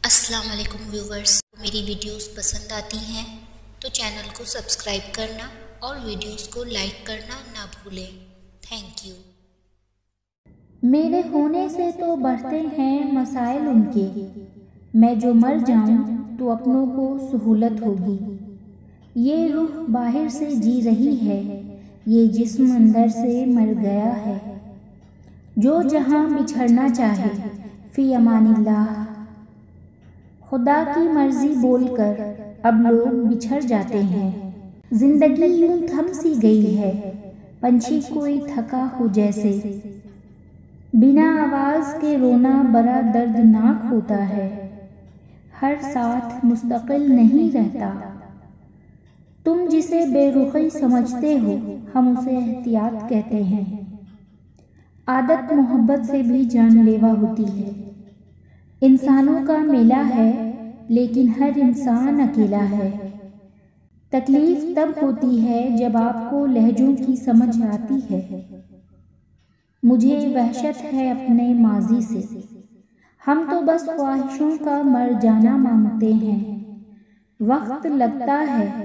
السلام علیکم ویورز، میری ویڈیوز پسند آتی ہیں تو چینل کو سبسکرائب کرنا اور ویڈیوز کو لائک کرنا نہ بھولیں۔ Thank you. میرے ہونے سے تو بڑھتے ہیں مسائل ان کے، میں جو مر جاؤں تو اپنوں کو سہولت ہوگی۔ یہ روح باہر سے جی رہی ہے، یہ جسم اندر سے مر گیا ہے۔ جو جہاں بچھڑنا چاہے فی امان اللہ، خدا کی مرضی بول کر اب لوگ بچھڑ جاتے ہیں۔ زندگی یوں تھم سی گئی ہے، پنچھی کوئی تھکا ہو جیسے، بنا آواز کے رونا بڑا دردناک ہوتا ہے۔ ہر ساتھ مستقل نہیں رہتا، تم جسے بے رخی سمجھتے ہو ہم اسے احتیاط کہتے ہیں۔ عادت محبت سے بھی جان لیوا ہوتی ہے۔ انسانوں کا میلہ ہے لیکن ہر انسان اکیلا ہے۔ تکلیف تب ہوتی ہے جب آپ کو لہجوں کی سمجھ آتی ہے۔ مجھے وحشت ہے اپنے ماضی سے، ہم تو بس خواہشوں کا مر جانا مانگتے ہیں۔ وقت لگتا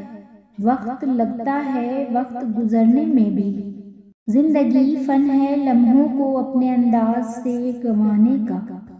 ہے وقت گزرنے میں بھی۔ زندگی فن ہے لمحوں کو اپنے انداز سے گنوانے کا۔